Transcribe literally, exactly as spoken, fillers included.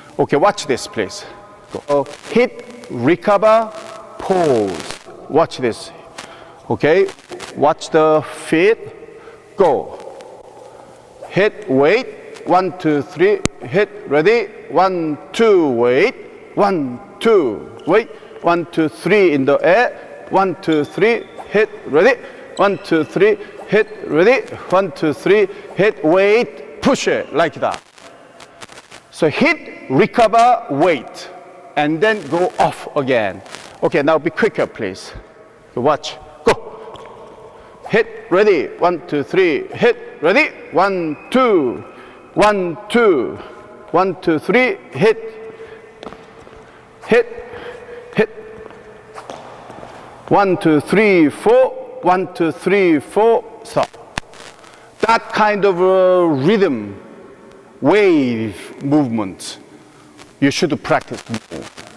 Okay, watch this, please. Go. Uh, hit, recover, pause. Watch this. Okay, watch the feet. Go. Hit, wait. One, two, three. Hit, ready. One, two, wait. One, two, wait. One, two, three in the air. One, two, three. Hit, ready. One, two, three. Hit, ready. One, two, three. Hit, wait. Push it like that. So hit, recover, wait, and then go off again. Okay, now be quicker, please. Watch. Go. Hit, ready. One, two, three. Hit, ready. One, two. One, two. One, two, three. Hit. Hit. Hit. One, two, three, four. One, two, three, four. Stop. That kind of uh, rhythm, wave movement, you should practice more.